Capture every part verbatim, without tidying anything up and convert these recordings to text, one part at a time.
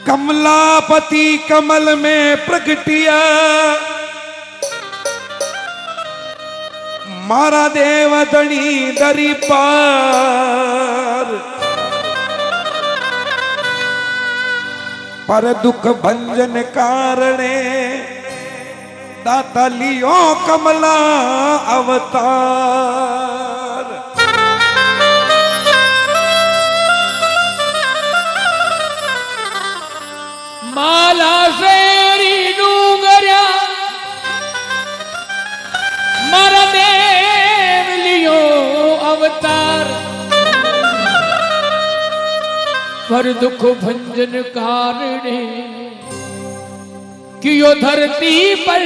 कमलापति कमल में प्रगटिया मारा देव धनी दरी पार पर दुख भंजन कारणे दाता लियो कमला अवतार। माला शेरी डूंगर्या मारा देव लियो अवतार पर दुख भंजन कारणे कियो धरती पर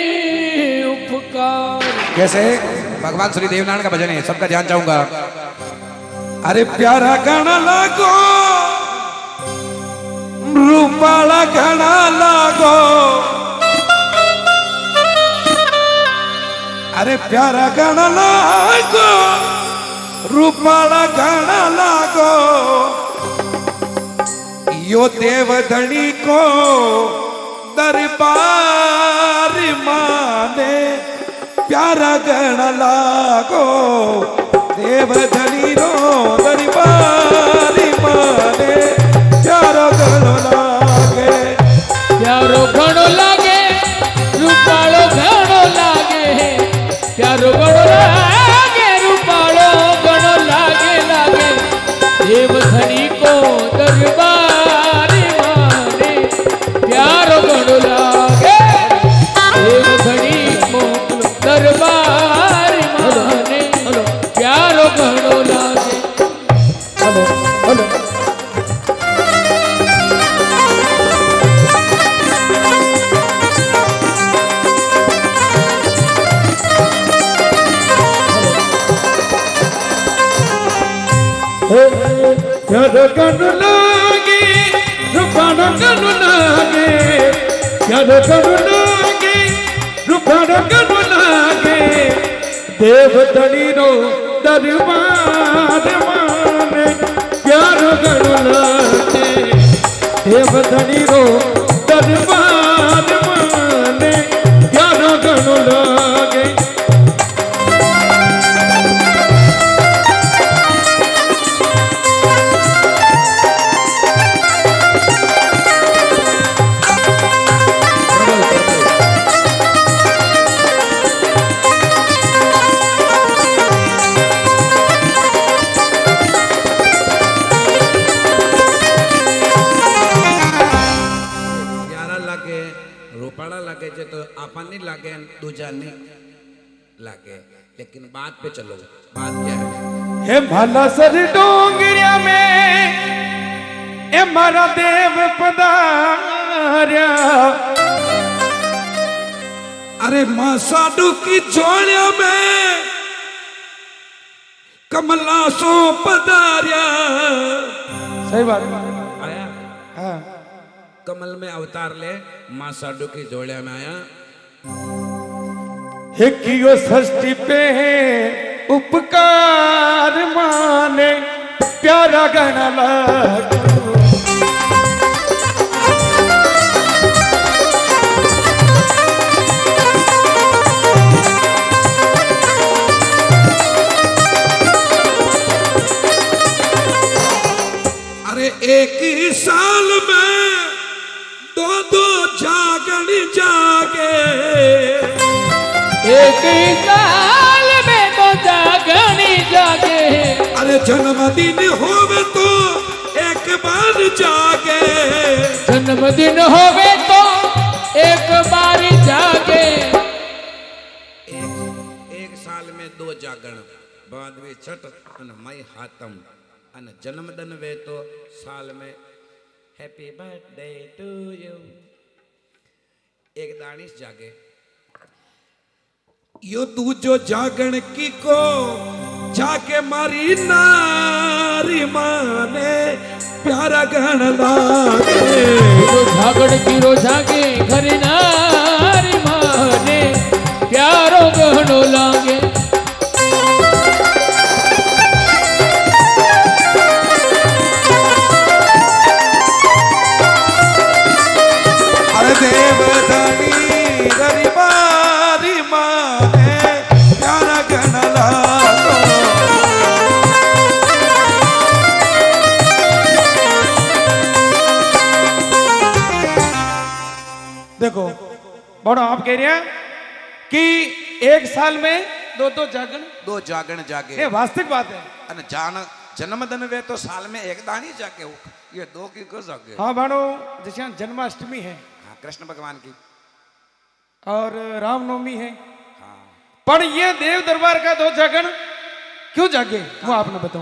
उपकार। कैसे भगवान श्री देवनारायण का भजन है, सबका ध्यान चाहूंगा। अरे प्यारा गाना लागो रूपाला गाना लागो, अरे प्यारा गाना लागो रूपाला गाना लागो, यो देव धनी को दरबार माने प्यारा गाना लागो, देव धनी रो दरबार माने प्यारो गाना लागे, प्यारो गानो लागे रूपालो गानो लागे, प्यारो गानो लागे रूपालो गानो लागे लागे, देव धनी को दरबार माने प्यारो गानो लागे, देव धनी को दरबार माने प्यारो गानो लागे। हेलो हेलो प्यारो गानो लागे रूपालो गानो लागे, प्यारो गानो लागे रूपालो गानो लागे, देव धनी रो दरबार माने प्यारो गानो लागे, देव धनी रो दरबार माने प्यारो गानो लागे। तो आपन नहीं लागे दूजा नहीं लागे, लेकिन बात पे चलो। बात क्या है? हे भाला सर डोंगरिया में ए मारा देव पधार्या, अरे मां साधु की झोलिया में कमला सो पधार्या। सही बात आया हाँ। कमल में अवतार ले मां साधु की जोड़िया में आया। हे कियो षष्ठी पे उपकार माने प्यारा गाना लागो, अरे एक ही साल में दो दो जागण जागे, एक ही साल में तो जागण जागे, अरे जन्मदिन होवे तो एक बार जागे, जन्मदिन होवे तो एक बार जागे। एक, एक साल में दो जागण बाद में छठ अन मई हातम अन जन्मदिन वे तो साल में हैप्पी बर्थडे टू यू एक दानिश जागे। यो तू जो जागण की को जाके मारी नारी माने प्यारा गाना लागे, तो जागण की रो जागे घर नारी माने प्यारो गानो लागे। कह रहे हैं कि एक साल में दो दो जागरण दो जागरण जागे ये वास्तविक बात है। अन जान जन्मदिन वे तो साल में एक दानी जाके हो ये दो की को जागे। हाँ भाणो जैसे यहाँ जन्माष्टमी है हाँ कृष्ण भगवान की और रामनवमी है, हाँ पर ये देव दरबार का दो जागरण क्यों जागे वो आपने बताऊं।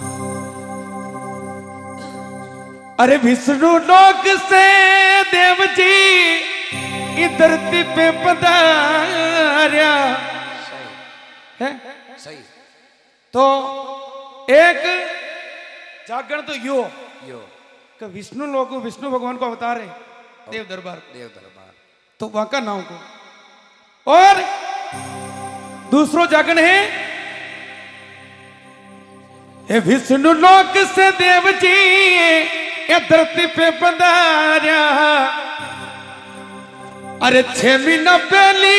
अरे विष्णु लोक से देव जी इस धरती पे पधारा सही है। सही तो एक जागरण तो यो यो कि विष्णु लोग विष्णु भगवान को अवतार है देव दरबार देव दरबार तो वहां का नाम को। और दूसरो जागरण है हे विष्णु लोक से देव जी ये धरती पे पधारा। अरे छह महीना पहली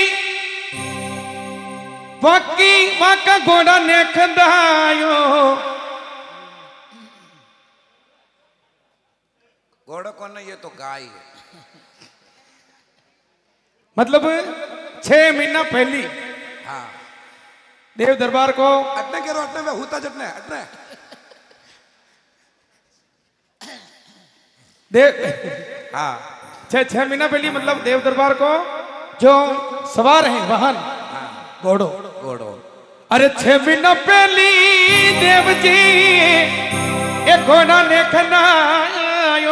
बाकी वहां का घोड़ा ने खदायो। घोड़ा कौन है ये तो गाय है। मतलब छह महीना पहली हाँ देव दरबार को अटने करो अटने वे हुता जटने अटने देव हाँ छह छह महीना पहले मतलब देव दरबार को जो सवार हैं वाहन घोड़ो घोड़ो अरे छह महीना पहली देव जी एक घोड़ा ने खनायो।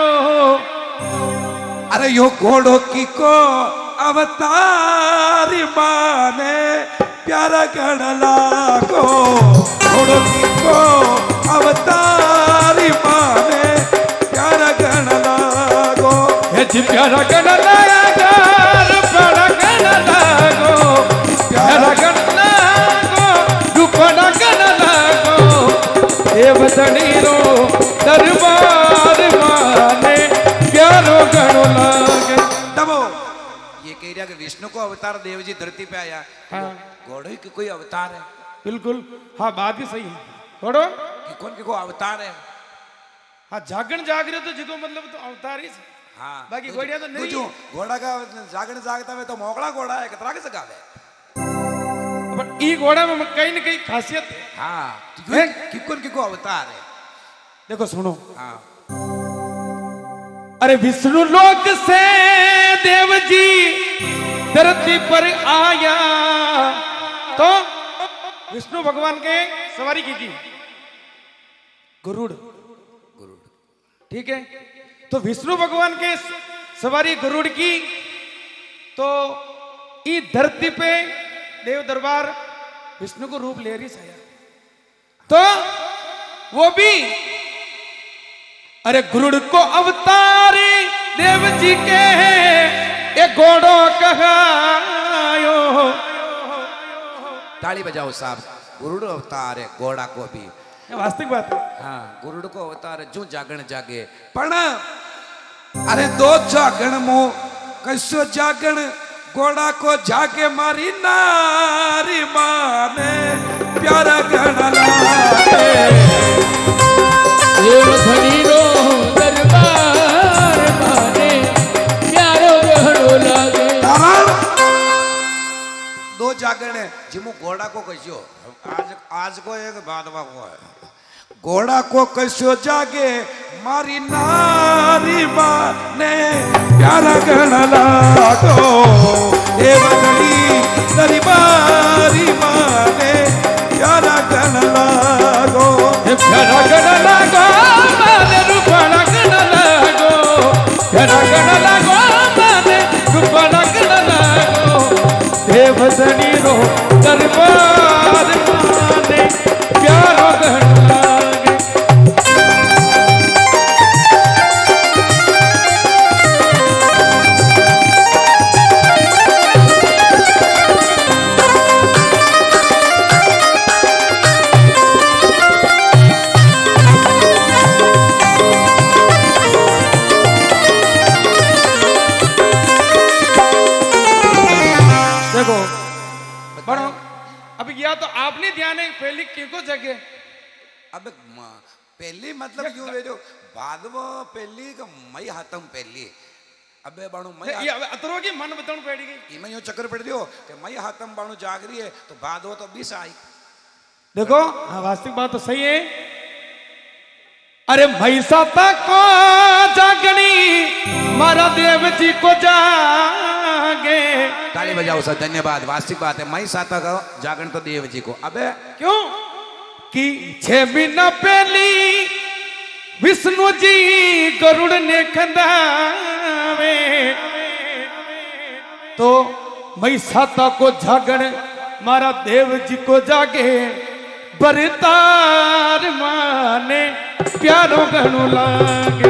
अरे यो घोड़ो की को अवतार माने प्यारा गण लागो। घोड़ो की को अवतार माने प्यारा गण लागो। ये जी प्यारा गण लागो प्यारा गण लागो प्यारा गण लागो दुपड़ा गण लागो। देव धनीरो दरबार माने प्यारो गण लागे। तबो ये कह रहा कि विष्णु को अवतार देव जी धरती पे आया। हाँ। घोड़े की कोई अवतार है बिल्कुल हाँ बात भी सही है। घोड़ो कि कौन की कोई अवतार है। हाँ जागरण जाग रहे तो जिको मतलब तो अवतार ही से। हाँ बाकी घोड़िया तो नहीं जो घोड़ा का जागरण जागता है तो मोकड़ा घोड़ा है कितना के सगावे। पर ई घोड़ा में कहीं न कहीं खासियत है। हाँ है? कि कौन की को अवतार है। देखो सुनो हाँ अरे विष्णु लोक से देव जी धरती पर आया तो विष्णु भगवान के सवारी की की गरुड़ गुरु ठीक है। तो विष्णु भगवान के सवारी गरुड़ की तो ई धरती पे देव दरबार विष्णु को रूप ले रही साया तो वो भी अरे गरुड़ को अवतारी देव जी के एक घोड़ो कहायो। ताली बजाओ साहब। गुरुड़ अवतार है घोड़ा को भी। ये वास्तविक बात है। हाँ गुरुड़ को अवतार है जो जागरण जागे। पण अरे दो जागण मो कैसो जागण घोड़ा को जाके मारी नारी माने प्यारा गण लागे। देव धनीरो दरबार माने प्यारो गहनो लागे। दो जागरण है जिमो घोड़ा को कहो आज आज को एक बादवा को है। घोड़ा को कैसो जागे मारी नारी माने प्यारा गण लागो। देवधनी दरबारी माने प्यारा गण लागो। प्यारा गण लागो माने रूपड़ा गण लागो प्यारा गण लागो माने रूपड़ा गण लागो। देव धनी रो दरबार माने प्यारो गण लागे। देखो बड़ो अब या तो आपने ध्यान है पहली किनको जगह अब म- पहली मतलब यूं वे जो बादवो पहली का मई हाथम पहली अबे बाणू ये मैं अब अतरो की मन बताऊं पड़ गई इमे यो चक्कर पड़ दियो कि मैं हाथम बाणू जाग रही है तो बाद हो तो बीस आई। देखो हाँ वास्तविक बात तो सही है। अरे महिषा तक को जागनी मारा देव जी को जागे। ताली बजाओ सर, धन्यवाद। वास्तविक बात है, मैं साता का जागरण तो देव जी को। अबे क्यों कि छह महीना पहली विष्णु जी गरुड़ ने खंदावे तो महिषाता को जागण मारा देव जी को जागे। बरतार माने प्यारो गणु लागे।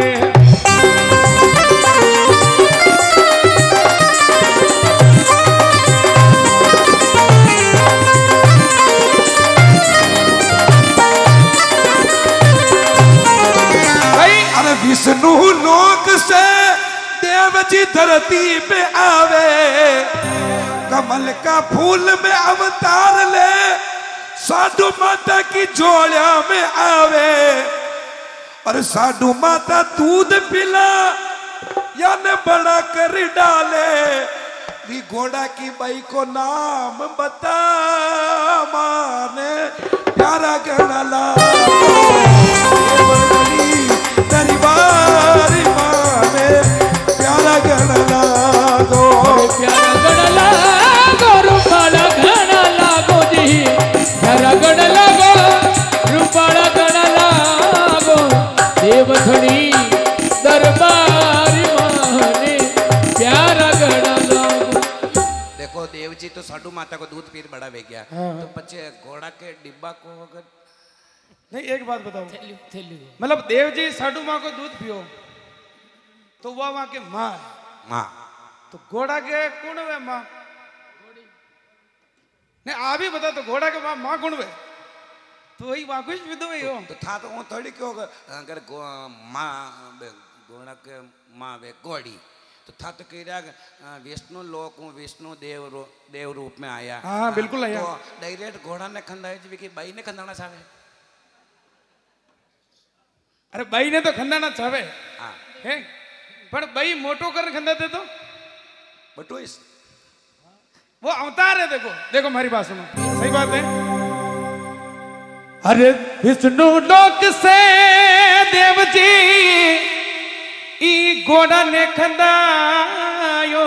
अरे विष्णु लोक से देव जी धरती पे आवे, कमल का फूल में अवतार ले, साधु माता की झोलिया में आवे। और साधु माता दूध पिला या ने बड़ा कर डाले। भी घोड़ा की बाई को नाम बता माने प्यारा गणला दरबार माने प्यारा गणला दो। प्यारा गणला गो रूपाला गणला गो जी। प्यारा गणला गो रूपाला गणला गो। देवधनी दरबार माने प्यारा गणला गो। देखो देव जी तो साधु माता को दूध पीर बड़ा वे गया। तो बच्चे घोड़ा के डिब्बा को अगर नहीं एक बात बताओ, मतलब देव जी साधु माँ को दूध पियो तो वह वहां के माँ है, माँ तो घोड़ा के कौन है माँ? नहीं आप ही बता, तो घोड़ा के माँ माँ कौन है? तो वही वहां कुछ भी तो वही हो। तो था तो वो थोड़ी क्यों अगर माँ घोड़ा के माँ वे घोड़ी तो था तो कह रहा विष्णु लोक हूँ, विष्णु देव रो, देव रूप में आया। हाँ बिल्कुल आया। तो डायरेक्ट घोड़ा ने खंदा जी की बाई ने खंदाना चाहे। अरे बाई ने तो खंदाना चाहे हाँ है, पर बाई मोटो कर खंदा दे तो बटो इस वो अवतार है। देखो देखो हमारी बात सुनो, सही बात है। अरे विष्णु लोक से देव जी ई घोड़ा ने खंदायो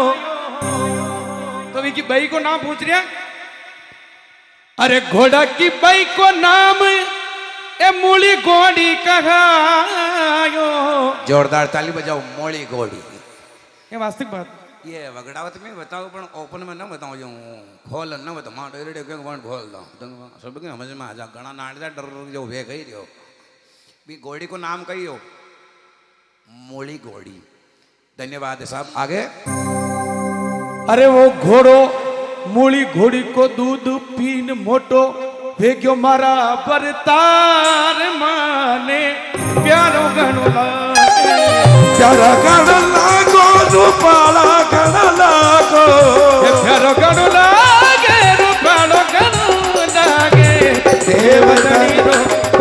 तो भी की बाई को नाम पूछ रहा। अरे घोड़ा की बाई को नाम ए मूली घोड़ी कहायो। जोरदार ताली बजाओ। मोड़ी घोड़ी ये वास्तविक बात। ये वगड़ावत में बताओ पर ओपन में न बताओ जो खोल न बताओ मां डेरे के वन खोल दो तो सब के समझ में आ जा। गणा नाड़दा डर जो वे कही रहो भी घोड़ी को नाम कही हो मोड़ी घोड़ी। धन्यवाद है साहब। आगे अरे वो घोड़ो मूली घोड़ी को दूध पीन मोटो वेग्यो मारा बरतार माने प्यारो गणो लागे। प्यारा गणला गो रूपाला गणला गो। प्यारो गणो लागे रूपालो गणो लागे। देवधनी रो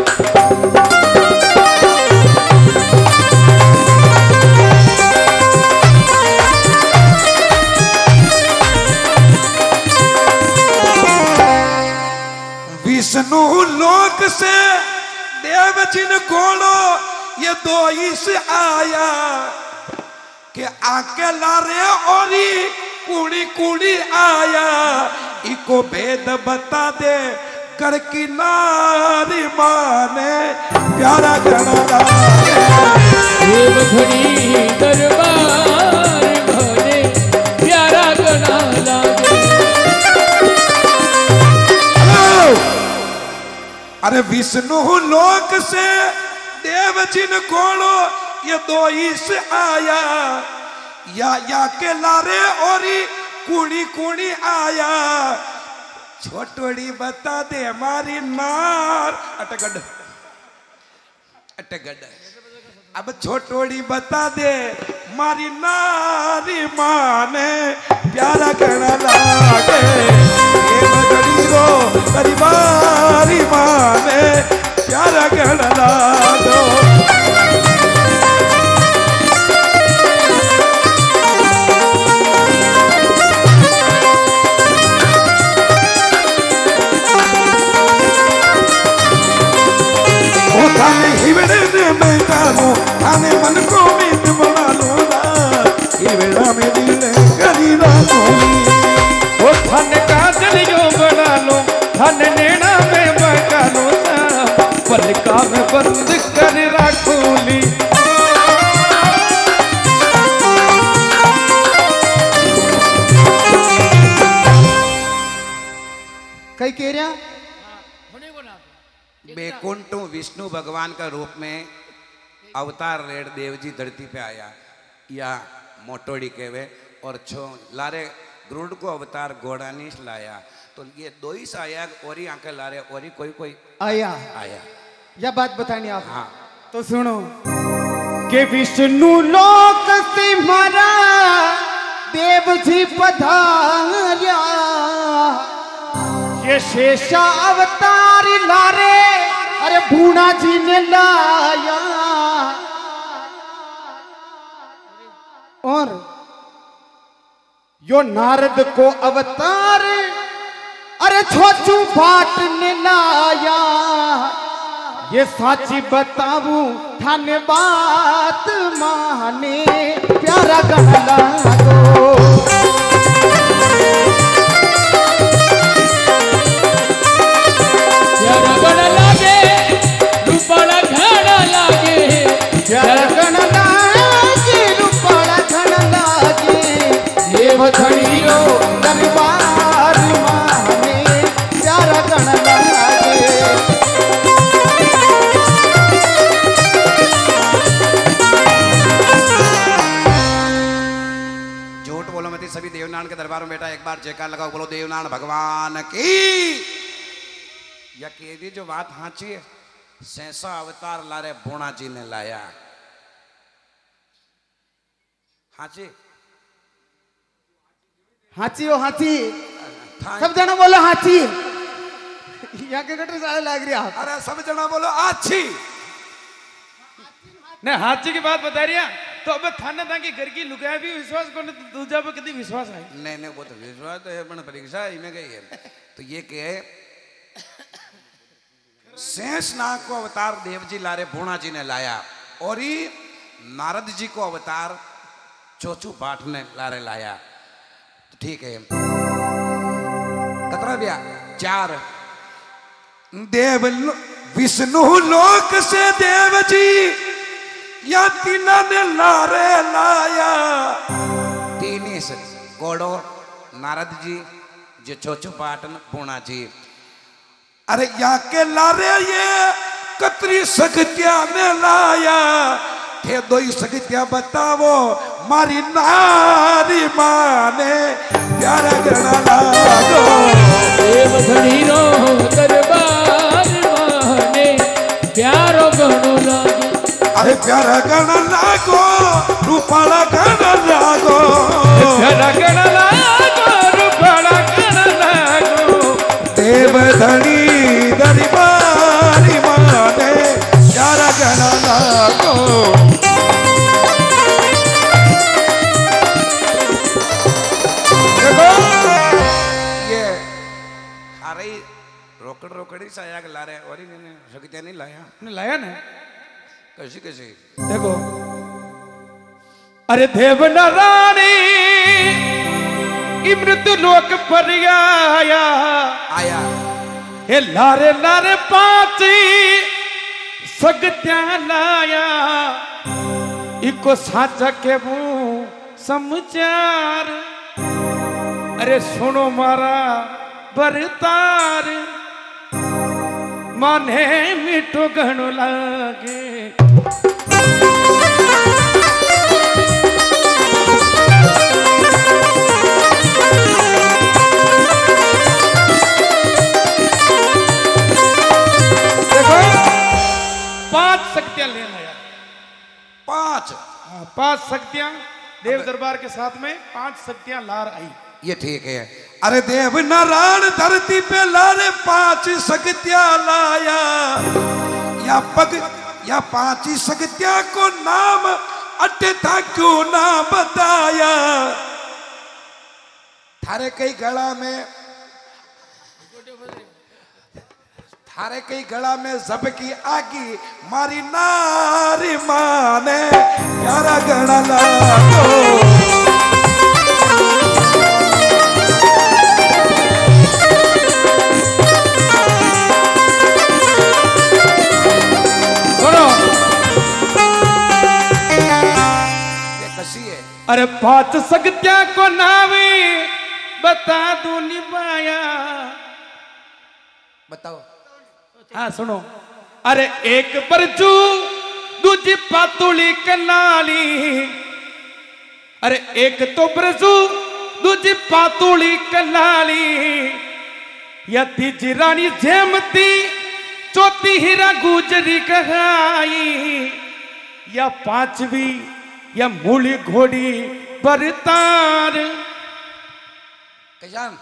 विष्णु लोक से देव जिन घोड़ो ये दो इस आया के आके लारे औरी कुड़ी कुड़ी आया। इको भेद बता दे कर की नारी माने प्यारा गणला देवधनी दरबार माने प्यारा गणला गो। अरे विष्णु लोक से देव जिन घोड़ो ये दो इस आया। या या के लारे औरी कुड़ी कुड़ी आया। छोटोड़ी बता दे हमारी नार अटगड अटगड। अब छोटोड़ी बता दे मारी नारी माने प्यारा गणला लागे। रो परिवारी माने प्यारा गणला दो। थाने हिवड़े ने मैं डालो थाने मन को मीत बना लो ना हिवड़ा में दिल करी राखोली ओ थाने काजलियों बना लो थाने नैना में बना लो ना पलका में बंद कर राखोली कई कह रहा बैकुंठ विष्णु भगवान का रूप में अवतार रेड देव जी धरती पे आया या मोटोड़ी कहवे और छो लारे गरुड़ को अवतार घोड़ा नहीं लाया तो ये दो ही आया और ही आंखें लारे और ही कोई कोई आया आया यह बात बतानी आप हाँ तो सुनो के विष्णु लोक से मरा देव जी पधार्या ये शेषा अवतार लारे अरे भूना जी ने लाया और यो नारद को अवतार अरे छोचू बाट ने लाया ये साची बताऊं थाने बात माने प्यारा गहला दो प्यारा गण लागे रूपाला घड़ लागे प्यारा गण लागे रूपाला घड़ लागे देव धड़ियो दरबार माने प्यारा गण लागे झूठ बोलो मत सभी देवनारायण के दरबार में बेटा एक बार जयकार लगाओ बोलो देवनारायण भगवान की या केदी जो बात हाची है सैसा अवतार लारे बोना जी ने लाया हाची हाथी हो हाथी सब जना बोलो हाथी यहाँ के गटर सारे लाग रही आप अरे सब जना बोलो अच्छी ने हाथी की बात बता रही है तो अब थाने था कि घर की लुगाया भी विश्वास को दूजा पे कभी विश्वास है नहीं नहीं वो तो विश्वास तो है पण परीक्षा इनमें गई है तो ये क्या है शेषनाग को अवतार देव जी लारे भूणा जी ने लाया और ही नारद जी को अवतार चोचू पाठ ने लारे लाया तो ठीक है कतरा दिया चार देव लो- विष्णु लोक से देव जी या तीना ने लारे लाया तीन ही से गोड़ो नारद जी जो चोचू पाटन पूना जी अरे या के लारे ये कतरी सकत्या ने लाया थे दो ही सकत्या बतावो मारी नारी माने प्यारा गणा लागो देव धड़ीरो दरबार माने प्यारो गणो लागे अरे प्यारा गणा लागो रूपाला गणा लागो प्यारा गण लागो रूपाला गण लागो देव धनी दरबारी माने प्यारा गणा लागो देखो ये अरे रोकड़ रोकड़ी साया के ला रहे और ही नहीं सकते नहीं लाया ने लाया ना कैसी कैसी देखो अरे देव नारायणी इमृत लोक पर आया आया हे लारे लारे पाची सगत्या लाया इको साचा के वो समचार अरे सुनो मारा बरतार माने मिठो घणो लागे देखो पांच शक्तियां ले आया पांच हाँ, पांच शक्तियां देव दरबार के साथ में पांच शक्तियां लार आई ये ठीक है अरे देव नारायण धरती पे लारे पांच सकत्या लाया या पग या पांच सकत्या को नाम अटे था क्यों ना बताया थारे कई गला में थारे कई गला में जब की आगी मारी नारी माने प्यारा गणा लागो। अरे बात सकत्या को नावे बता दू निभाया। बताओ। हाँ सुनो। अरे एक बरजू दूजी पातुली कनाली। अरे एक तो बरजू दूजी पातुली कनाली। या तीजी रानी जेमती चौथी हीरा गुजरी कहाई। या पांचवी या मूली घोड़ी बरतार। कजान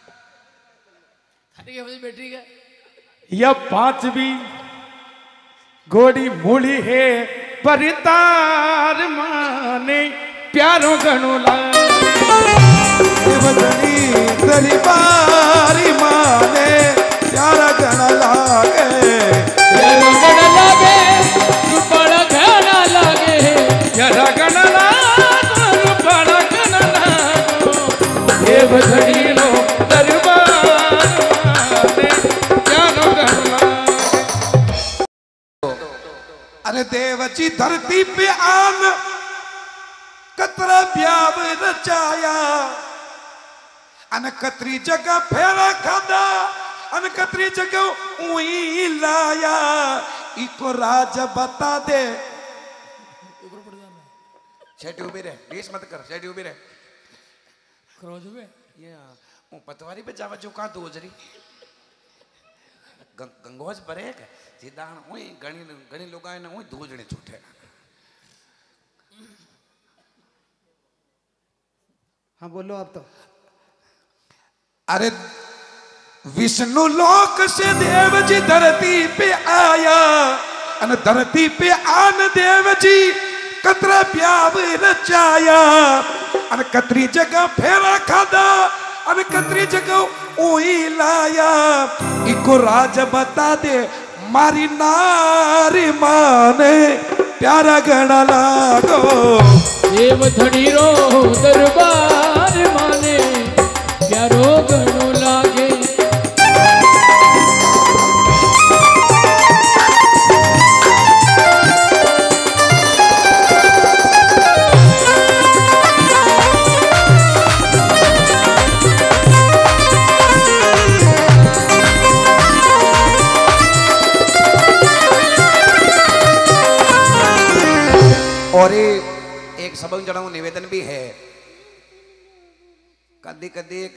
बैटरी का या पांचवी घोड़ी मूली है बरतार माने प्यारो गणोला। दरबारी माने प्यारा गणा लागे। प्यारो गणा लागे बड़ा गणा लागे। प्यारा गणा लागो बड़ा गणा लागो। देव धनी लो दरबार माने प्यारो गणा। अरे देवची धरती पे आन कतरा ब्याव रचाया। अन कतरी जगह फेरा खादा अन कतरी जगह उई लाया। इको राज बता दे। शेटी उभी रहे बीस मत कर शेटी उभी रहे। क्रोज में ये वो पतवारी पे जावा जो कहाँ दूजरी गंगोज भरे के सीधा वही गणी गणी लोग आए ना वही दूजने छूटे। हाँ बोलो अब तो। अरे विष्णु लोक से देव जी धरती पे आया। अन धरती पे आन देव जी कतरा ब्याव रचाया। अन कतरी जगह फेरा खादा अन कतरी जगह उई लाया। इको राज बता दे मारी नारी माने प्यारा गणा लागो। देव धनी रो दरबार माने प्यारो गणो लागे। और एक सबक जनाऊ निवेदन भी है। कदी कदी एक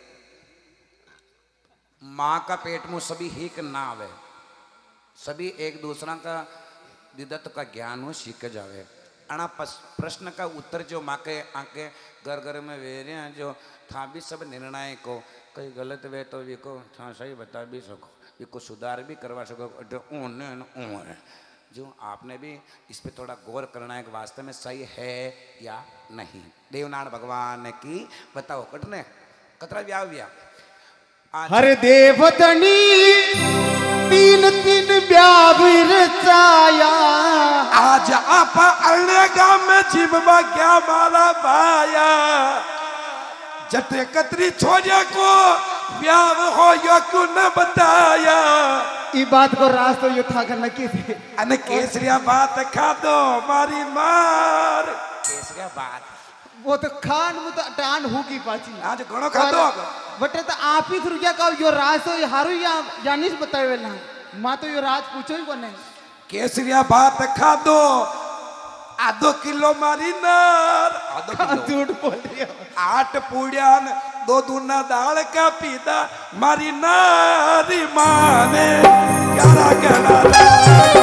माँ का पेट में सभी हिक ना आवे। सभी एक दूसरा का दिदत्व का ज्ञान हो सीख जावे। अना प्रश्न का उत्तर जो माँ के आके घर घर में वे रहे हैं जो था भी सब निर्णय को कहीं गलत वे तो भी को था सही बता भी सको इसको सुधार भी करवा सको। ऊन जो आपने भी इस पे थोड़ा गौर करना है कि वास्तव में सही है या नहीं। देवनारायण भगवान की बताओ कटने कतरा व्याह व्या। हर देवतनी तीन तीन ब्याह रचाया। आज आप अड़ेगा में जिम्मा क्या मारा भाया। जटे कतरी छोरिया को ब्याह हो यो क्यों न बताया। ई बात को राज तो यो था करना की थे। अने केसरिया बात खा दो मारी मार। केसरिया बात वो तो खान वो तो टान होगी पाची। आज घणो खा दो बटे तो आप ही थ्रू क्या कहो यो राज तो हारू या जानिस बताए वेला। माँ तो यो राज पूछो ही कोने। केसरिया बात खा दो आधो किलो मारी नार। आधो किलो झूठ बोल रही हो। आठ पूड़ियान दो दूना दाल का पीता मारी नारी माने ग्यारह ग्यारह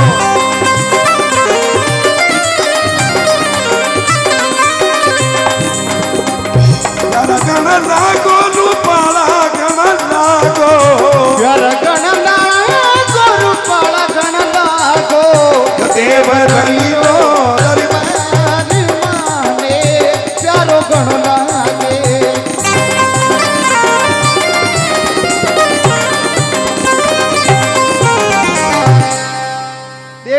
गण लागो रूपाला गण लागो। प्यारा गण लागो रूपाला गण लागो। देव धनियो दरबार माने प्यारो गण लागे।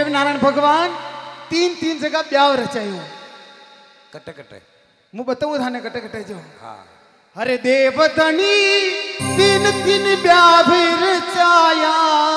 देव नारायण भगवान तीन तीन जगह ब्याह रचायो कटे कटे मु बताऊं थाने कटे कटे जो हाँ अरे देवधनी तीन तीन ब्याह रचाया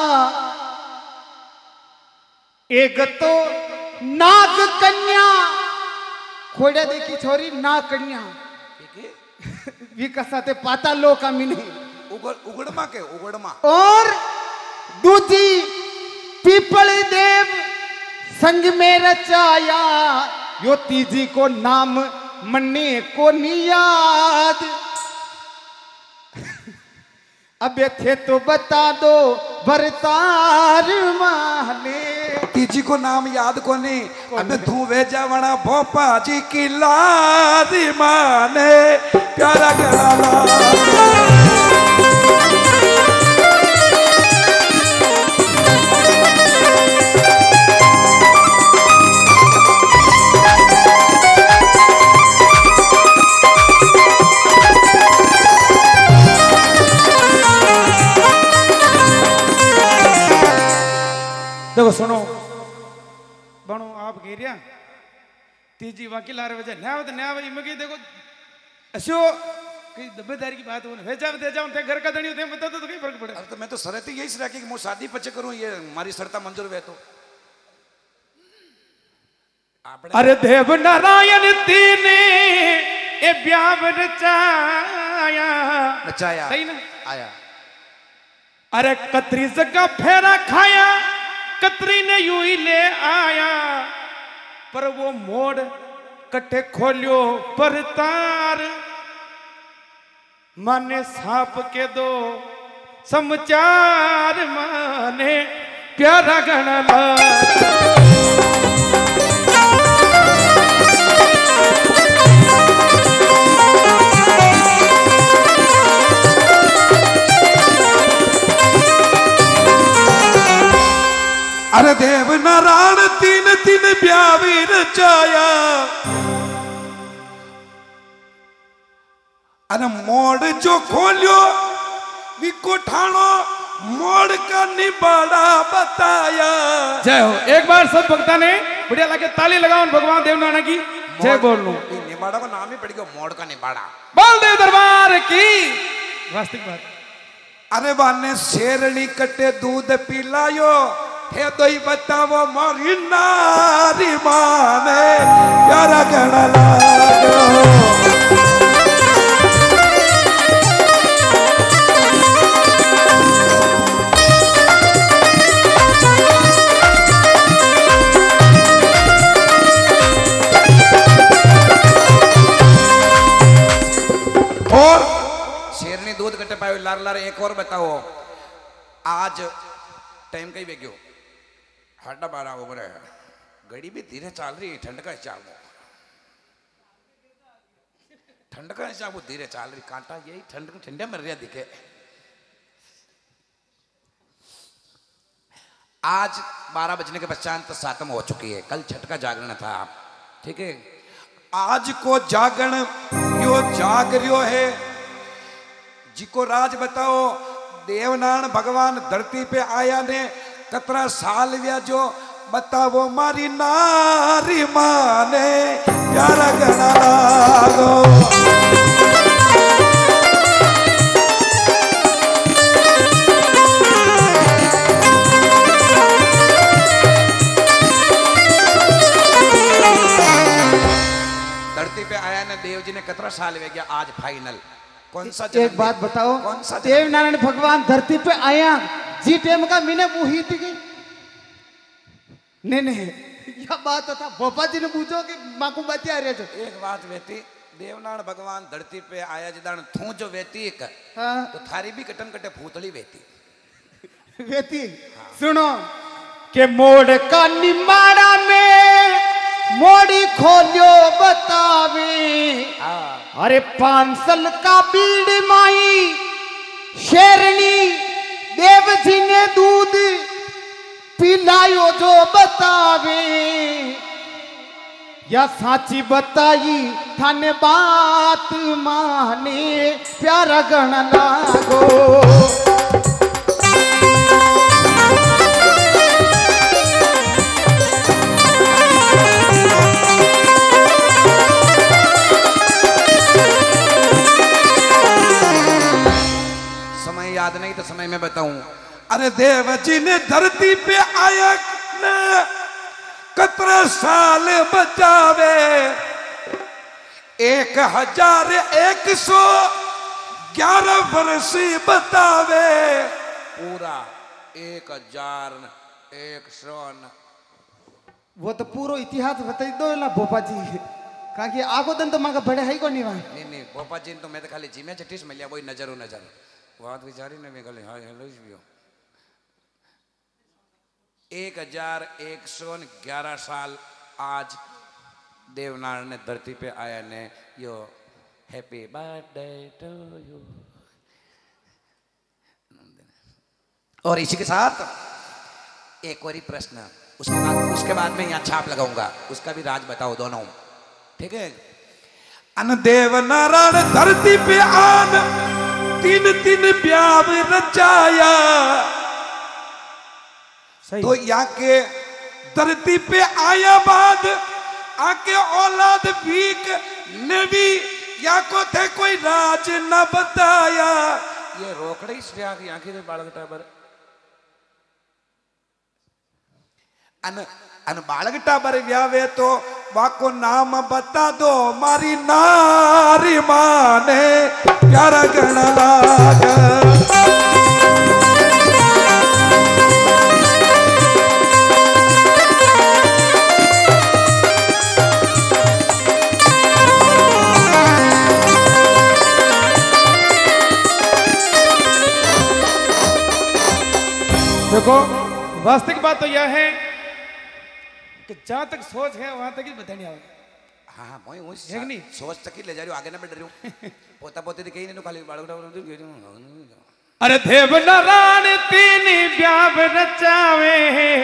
एक तो नाग कन्या खोड़ा देखी छोरी नाग कन्या विकसा ते पाता लोका मिने उगड़ उगड़मा के उगड़मा और दूजी पीपल देव संग में रचाया यो तीजी को नाम मन्ने को नियाद अब थे तो बता दो भरतार माने तीजी को नाम याद को नहीं अब तू वे जावना भोपा जी की लादी माने प्यारा गला देखो सुनो बनो आप घेरिया तीजी वकील आ रहे वजह न्याय तो न्याय वही मगी देखो अशो कई दबेदारी की बात हो भेजा दे जाऊं थे घर का धनी होते बता दो तो कई फर्क पड़े। अरे तो मैं तो शर्त यही से रखी कि मैं शादी पचे करूं ये हमारी शर्ता मंजूर वे तो अरे देव नारायण तीन ए ब्याह रचाया रचाया सही ना आया अरे कतरी जगह फेरा खाया कतरी ने यूं ही ले आया पर वो मोड़ कट्ठे खोलियो पर तार माने सांप के दो समाचार माने प्यारा गणला अरे देव नारायण तीन तीन ब्याह रचाया अरे मोड़ जो खोलियो विको ठाणो मोड़ का निबाड़ा बताया। जय हो एक बार सब भक्ता ने बढ़िया लगे ताली लगाओ भगवान देवनारायण की जय बोल लो। निबाड़ा का नाम ही पड़ गया मोड़ का निबाड़ा बोल देव दरबार की वास्तविक बात। अरे बाने शेरनी कटे दूध पिलायो हे तो ही बताओ मोरी नारी माने प्यारा गणा लागो। और शेरनी दूध कटे पायो लार लार एक और बताओ आज टाइम कहीं बेग्यो साढ़ा बारह ओवर है घड़ी भी धीरे चल रही ठंड का हिसाब ठंड का हिसाब धीरे चल रही कांटा यही ठंड ठंडे मर रहा दिखे। आज बारह बजने के पश्चात सातम हो चुकी है कल छठ का जागरण था ठीक है। आज को जागरण यो जाग रियो है जिको राज बताओ देवनारायण भगवान धरती पे आया ने कतरा साल व्या जो बताओ मारी नारी माने प्यारा गणा लागो। धरती पे आया ने देव जी ने कतरा साल वे गया आज फाइनल कौन सा एक बात बताओ कौन सा देव नारायण भगवान धरती पे आया जी टेम का मैंने मुही थी गई नहीं नहीं यह बात था भोपा जी ने पूछो कि माकू बाती आ रहे थे। एक बात वेती देवनारायण भगवान धरती पे आया जिदान थू जो वेती एक हाँ तो थारी भी कटन कटे भूतली वेती वेती सुनो के मोड़ का निमाड़ा में मोड़ी खोलियो बतावे अरे पांसल का बीड़ माई शेरनी देव जी ने दूध पिलायो जो बतावे या साची बताई थाने बात माने प्यारा गण लागो। अरे देव जी ने धरती पे आया न कतरा साल बचावे एक हजार एक सौ ग्यारह वर्ष बतावे पूरा एक हजार एक सौ वो तो पूरा इतिहास बता दो ना भोपा जी कहा कि आगो दिन तो मांगा बड़े है को नहीं वहाँ नहीं नहीं भोपा जी तो मैं तो खाली जिम्मे चटीस मिलिया वही नजरो नजर बात विचारी ने मैं गले हाँ हेलो भी एक हजार एक सौ ग्यारह साल आज देवनारायण ने धरती पे आया ने यो हैप्पी बर्थडे टू यू। और इसी के साथ एक और ही प्रश्न उसके बाद उसके बाद में यहाँ छाप लगाऊंगा उसका भी राज बताओ दोनों ठीक है। अन देव नारायण धरती पे आन तीन तीन ब्याह रचाया तो यहाँ के धरती पे आया बाद आके औलाद वीक ने भी या को थे कोई राज न बताया ये रोकड़े इस ब्याह की आंखें से बालक टाबर अन अन बालक टाबर व्यावे तो वाको नाम बता दो मारी नारी माने प्यारा गण लाग देखो वास्तविक बात तो यह है कि जहां तक सोच है वहां तक ही बतानी आवे। हाँ हाँ मैं वही है कि नहीं? सोच तक ही ले जा रही हूँ आगे ना मैं डर रही हूँ पोता पोते तो कहीं नहीं खाली बालक अरे देव नारायण तीन ब्याह रचावे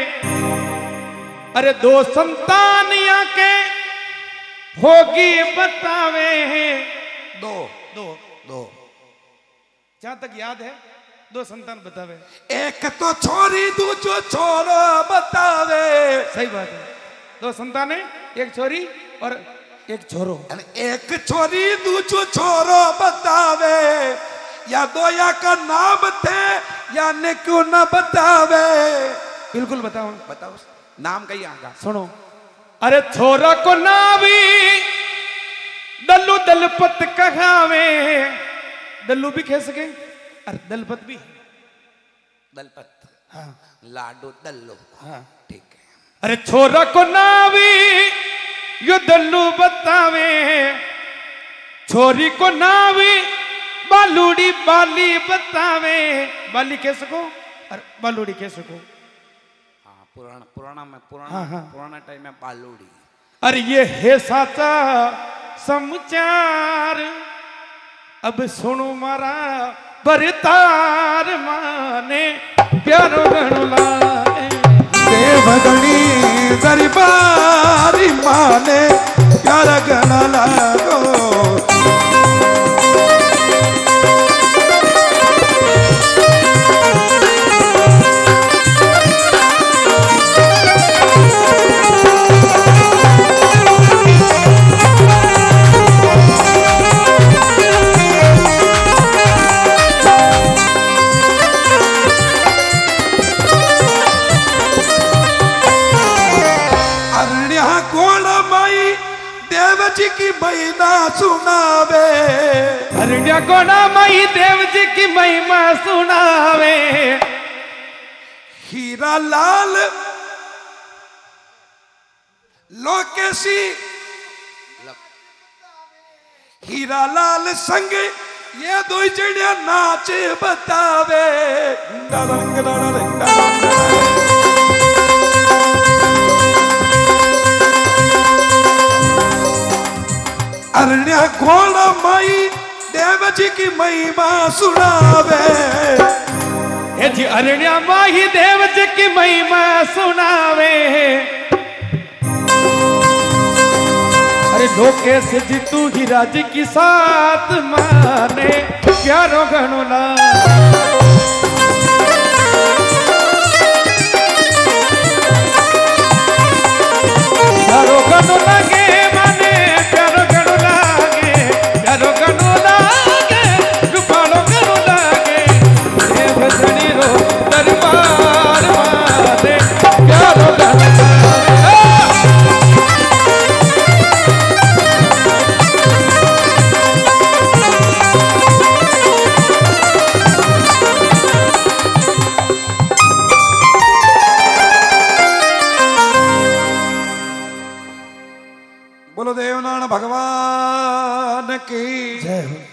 अरे दो संतान के भोगी बतावे दो दो दो जहां तक याद है दो संतान बतावे एक तो छोरी दूजो छोरो बतावे सही बात है दो संतान है एक छोरी और एक छोरो अन एक छोरी दूजो छोरो बतावे या दो या का नाम थे या ने क्यों न बतावे बिल्कुल बताओ बताओ नाम कहीं आगा सुनो अरे छोरा को नावी दल्लू दलपत कहावे दल्लू भी कह सके अरे दलपत भी दलपत हाँ लाडू दल्लो हाँ ठीक है। अरे छोरा को नावी यो दल्लू बतावे छोरी को नावी बालूड़ी बाली बतावे बाली कह सको अरे बालूड़ी कह सको हाँ पुराना पुराना में पुराना हाँ, हाँ। पुराना टाइम में बालूड़ी अरे ये है साचा समाचार अब सुनो मारा बरतार माने प्यारो गणुला देवगणी दरबारी माने प्यारा गण लागो जी की महिमा सुनावे अरण्य कोना मई देव जी की महिमा सुनावे हीरा लाल लोकेशी हीरा लाल संग ये दो जड़िया नाच बतावे अरण्य घोड़ा माई देव जी की महिमा सुनावे हे जी अरण्य माही देव जी की महिमा सुनावे अरे लोकेश जी तू ही राज की साथ माने प्यारो गणुला प्यारो गणुला के माने प्यारो गणुला के प्यारो गणुला के कृपालो गणुला के देव जनी रो दरबार बोलो देवनारायण भगवान की जय हो।